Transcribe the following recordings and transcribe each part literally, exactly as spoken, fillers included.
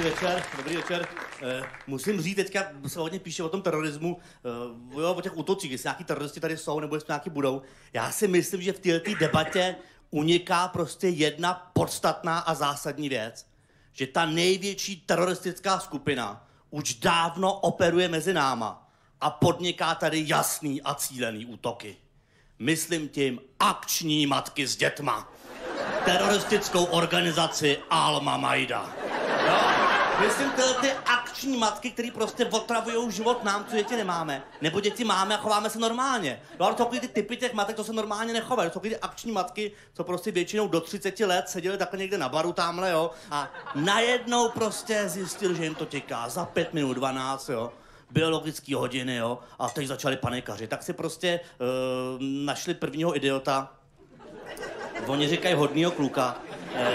Dobrý večer, dobrý večer. Uh, musím říct, teďka se hodně píše o tom terorismu, uh, jo, o těch útocích, jestli nějaký teroristi tady jsou, nebo jestli nějaký budou. Já si myslím, že v této debatě uniká prostě jedna podstatná a zásadní věc. Že ta největší teroristická skupina už dávno operuje mezi náma a podniká tady jasný a cílený útoky. Myslím tím akční matky s dětma. Teroristickou organizaci Alma Majda. Jo? Myslím tyhle ty akční matky, které prostě otravujou život nám, co děti nemáme. Nebo děti máme a chováme se normálně. Jo, ale to jsou ty typy těch matek, to se normálně nechovají. To jsou ty akční matky, co prostě většinou do třiceti let seděly takhle někde na baru tamhle, jo. A najednou prostě zjistil, že jim to těká za pět minut dvanáct, jo. Biologické hodiny, jo. A teď začali panikaři. Tak si prostě uh, našli prvního idiota. Oni říkají hodnýho kluka. Eh,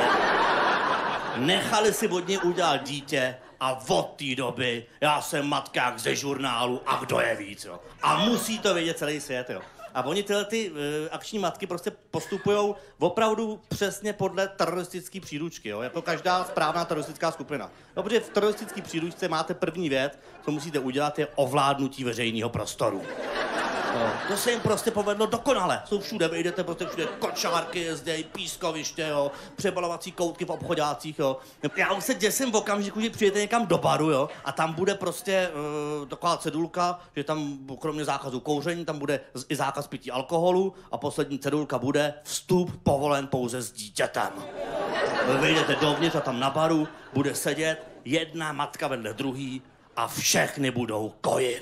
nechali si od něj udělat dítě a od té doby já jsem matka jak ze žurnálu a kdo je víc, jo. A musí to vědět celý svět, jo. A oni tyhle ty eh, akční matky prostě postupujou opravdu přesně podle teroristické příručky, jo. Jako každá správná teroristická skupina. No, protože v teroristické příručce máte první věc, co musíte udělat, je ovládnutí veřejného prostoru. No, to se jim prostě povedlo dokonale. Jsou všude, vy jdete prostě všude, kočárky jezdějí, pískoviště, jo, přebalovací koutky v obchodácích, jo. Já už se děsím v okamžiku, že přijete někam do baru, jo, a tam bude prostě uh, taková cedulka, že tam kromě zákazu kouření, tam bude i zákaz pití alkoholu a poslední cedulka bude vstup povolen pouze s dítětem. Vy jdete dovnitř a tam na baru bude sedět jedna matka vedle druhý a všechny budou kojit.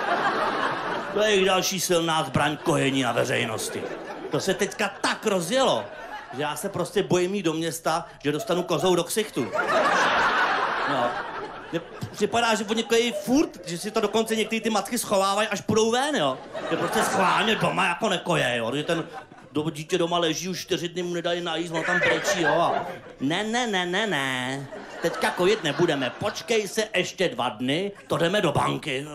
To je jejich další silná zbraň kojení na veřejnosti. To se teďka tak rozjelo, že já se prostě bojím jít do města, že dostanu kozou do ksichtu. No. Mně připadá, že oni kojí furt, že si to dokonce některé ty matky schovávají, až půjdou ven, jo. Že prostě schválně doma jako nekoje, jo. Že ten do, dítě doma leží, už čtyři dny mu nedají najíst, on tam brečí, jo. A ne, ne, ne, ne, ne. Teďka kojit nebudeme. Počkej se ještě dva dny, to jdeme do banky.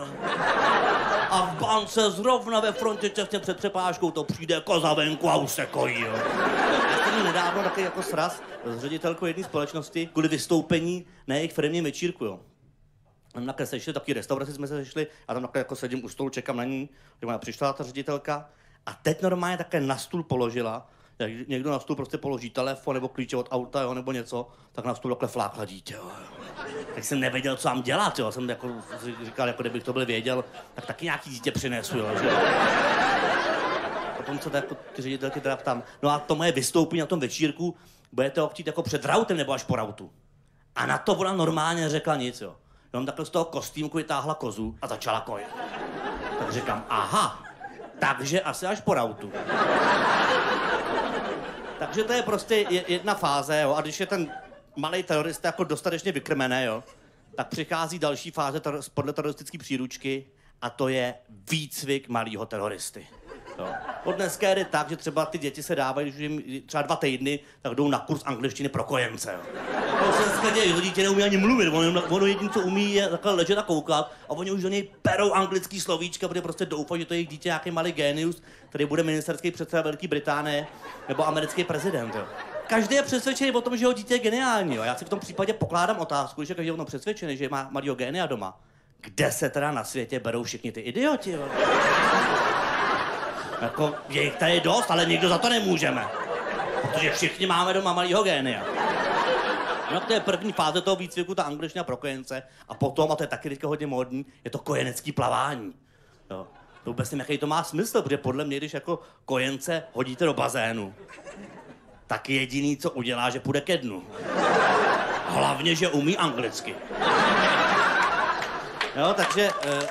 A v bance zrovna ve frontě těsně před přepážkou to přijde koza venku a už se kojí, jo. Já jsem nedávno taky jako sraz s ředitelkou jedné společnosti kvůli vystoupení na jejich firmním večírku, jo. Tam takhle sešli, taky restauraci jsme se sešli a tam takhle jako sedím u stolu, čekám na ní, že ona přišla ta ředitelka a teď normálně také na stůl položila, jak někdo na stůl prostě položí telefon nebo klíče od auta, jo, nebo něco, tak na stůl takhle flákla dítě, jo. Tak jsem nevěděl, co mám dělat, jo. Jsem jako říkal, jako kdybych to byl věděl, tak taky nějaký dítě přinesu, jo. Že? Potom se jako ty ředitelky teda ptám, no a to moje vystoupení na tom večírku, budete ho chtít jako před rautem nebo až po rautu? A na to ona normálně řekla nic, jo. Jenom takhle z toho kostýmku vytáhla kozu a začala kojit. Tak říkám, aha, takže asi až po rautu. Takže to je prostě jedna fáze, jo, a když je ten malej terorista jako dostatečně vykrmený, jo, tak přichází další fáze ter- podle teroristické příručky a to je výcvik malýho teroristy. Jo. Od dneska jde tak, že třeba ty děti se dávají, když jim třeba dva týdny, tak jdou na kurz angličtiny pro kojence. Jo. To se dneska děje, že dítě neumí ani mluvit, ono, ono jediné, co umí, je takhle ležet a koukat a oni už do něj perou anglický slovíčka, protože prostě doufají, že to je jejich dítě nějaký malý génius, který bude ministerský předseda Velké Británie nebo americký prezident. Jo. Každý je přesvědčený o tom, že jeho dítě je geniální. Jo. Já si v tom případě pokládám otázku, že každý je o tom přesvědčený, že má malýho génia doma. Kde se teda na světě berou všichni ty idioti? Jo? Jako, je jich tady dost, ale nikdo za to nemůžeme. Protože všichni máme doma malýho génia. No to je první fáze toho výcviku, ta angličtina pro kojence. A potom, a to je taky teďka hodně módní, je to kojenecký plavání. Jo. To vůbec nevím, jaký to má smysl, protože podle mě, když jako kojence hodíte do bazénu, tak jediný, co udělá, že půjde ke dnu. Hlavně, že umí anglicky. Jo, takže... Uh...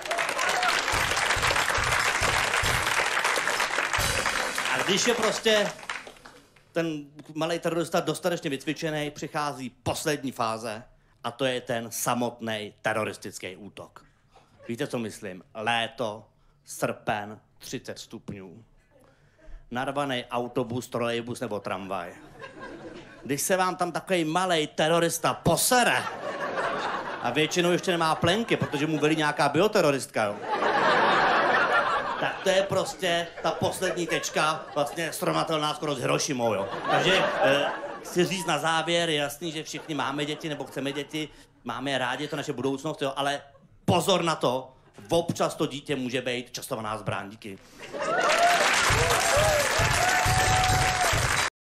A když je prostě ten malej terorista dostatečně vycvičený, přichází poslední fáze a to je ten samotný teroristický útok. Víte, co myslím? Léto, srpen, třicet stupňů. Narvaný autobus, trolejbus nebo tramvaj. Když se vám tam takový malej terorista posere a většinou ještě nemá plenky, protože mu velí nějaká bioteroristka, jo. Tak to je prostě ta poslední tečka, vlastně srovnatelná skoro s Hirošimou, jo. Takže e, chci říct na závěr, je jasný, že všichni máme děti nebo chceme děti, máme je rádi, je to naše budoucnost, jo, ale pozor na to, občas to dítě může být časovaná zbraň. Díky.